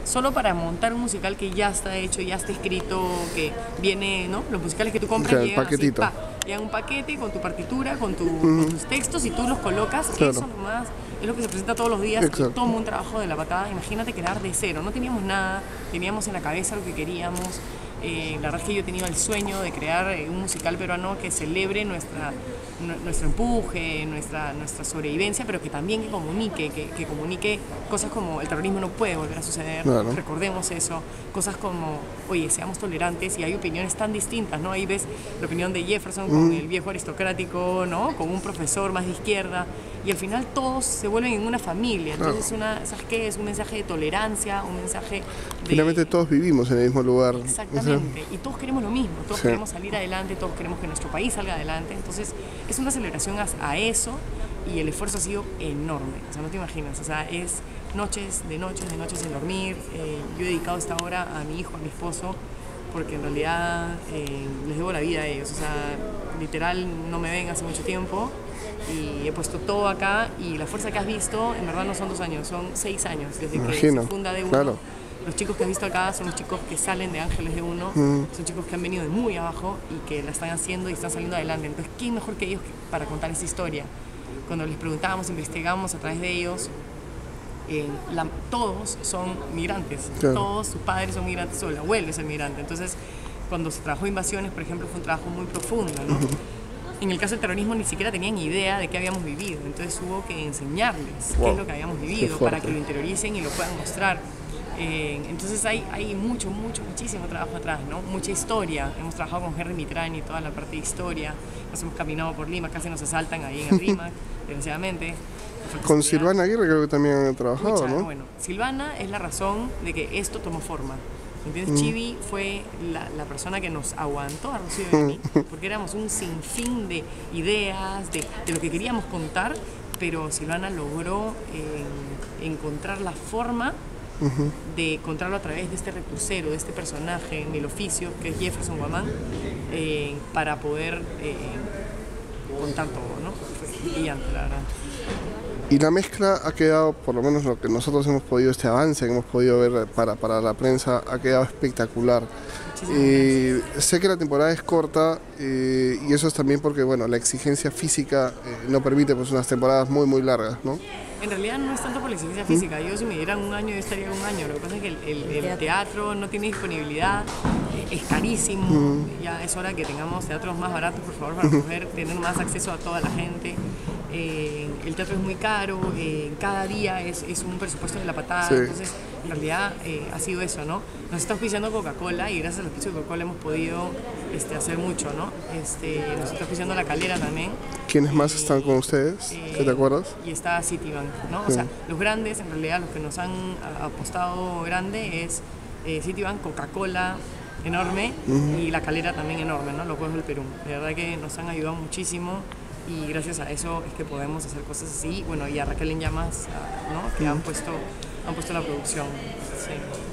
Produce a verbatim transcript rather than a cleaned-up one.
solo para montar un musical que ya está hecho, ya está escrito, que viene, ¿no? Los musicales que tú compras Claro, llegan paquetito. así, pa, llegan un paquete con tu partitura, con, tu, Mm. con tus textos y tú los colocas. Claro. Eso nomás es lo que se presenta todos los días. Exacto. Y toma un trabajo de la patada. Imagínate crear de cero. No teníamos nada, teníamos en la cabeza lo que queríamos. Eh, la verdad es que yo he tenido el sueño de crear eh, un musical peruano que celebre nuestra, nu- nuestro empuje, nuestra, nuestra sobrevivencia, pero que también que comunique, que, que comunique cosas como el terrorismo no puede volver a suceder, Claro. recordemos eso, cosas como, oye, seamos tolerantes, y hay opiniones tan distintas, ¿no? Ahí ves la opinión de Jefferson con el viejo aristocrático, ¿no? Con un profesor más de izquierda, y al final todos se vuelven en una familia. Entonces, una, ¿sabes qué? Es un mensaje de tolerancia, un mensaje de... Finalmente todos vivimos en el mismo lugar. Exactamente, O sea, y todos queremos lo mismo, todos sí. queremos salir adelante, todos queremos que nuestro país salga adelante. Entonces, es una celebración a, a eso, y el esfuerzo ha sido enorme, o sea, no te imaginas, o sea, es noches de noches de noches sin dormir. Eh, yo he dedicado esta hora a mi hijo, a mi esposo, porque en realidad eh, les debo la vida a ellos, o sea, literal no me ven hace mucho tiempo y he puesto todo acá, y la fuerza que has visto en verdad no son dos años, son seis años desde Me que imagino, se funda de uno. claro. Los chicos que has visto acá son los chicos que salen de Ángeles de Uno, Mm. son chicos que han venido de muy abajo y que la están haciendo y están saliendo adelante. Entonces, ¿quién mejor que ellos para contar esa historia? Cuando les preguntábamos, investigamos a través de ellos, eh, la- todos son migrantes, Claro. todos sus padres son migrantes o el abuelo es el migrante. Entonces, cuando se trabajó Invasiones, por ejemplo, fue un trabajo muy profundo, ¿no? En el caso del terrorismo ni siquiera tenían idea de qué habíamos vivido, entonces hubo que enseñarles qué Wow. es lo que habíamos Qué vivido fuerte. para que lo interioricen y lo puedan mostrar. Eh, entonces hay, hay mucho, mucho, muchísimo trabajo atrás, ¿no? Mucha historia. Hemos trabajado con Henry Mitrani, toda la parte de historia. Nos hemos caminado por Lima, casi nos asaltan ahí en el RIMAC, desgraciadamente. Con Silvana Aguirre creo que también han trabajado, Mucha, ¿no? Bueno, Silvana es la razón de que esto tomó forma. ¿Entiendes? Mm. Chibi fue la, la persona que nos aguantó a Rocío y a mí, porque éramos un sinfín de ideas, de, de lo que queríamos contar, pero Silvana logró eh, encontrar la forma Ujú. de contarlo a través de este reclusero, de este personaje en el oficio, que es Jefferson Guamán, eh, para poder eh, contar todo, ¿no? Fue brillante, la verdad. Y la mezcla ha quedado, por lo menos lo que nosotros hemos podido, este avance que hemos podido ver para, para la prensa, ha quedado espectacular. Muchísimas Eh, sé que la temporada es corta eh, y eso es también porque bueno, la exigencia física eh, no permite pues, unas temporadas muy muy largas, ¿no? En realidad no es tanto por la exigencia física. Yo si me dieran un año, yo estaría un año. Lo que pasa es que el, el- el teatro no tiene disponibilidad, eh, es carísimo. Ya es hora que tengamos teatros más baratos, por favor, para poder tener más acceso a toda la gente. Eh, el teatro es muy caro, eh, cada día es, es un presupuesto de la patada. Sí. Entonces, en realidad eh, ha sido eso, ¿no? Nos está auspiciando Coca-Cola y gracias al auspicio de Coca-Cola hemos podido este, hacer mucho, ¿no? Este, nos está auspiciando La Calera también. ¿Quiénes más están con ustedes? ¿Qué te acuerdas? Y está Citibank, ¿no? O Sí. sea, los grandes, en realidad, los que nos han a- apostado grande es eh, Citibank, Coca-Cola, enorme, y La Calera también enorme, ¿no? Los Juegos del Perú. De verdad que nos han ayudado muchísimo y gracias a eso es que podemos hacer cosas así. Bueno, y a Raquel en Llamas, a- ¿no? Que han puesto, han puesto la producción. Sí.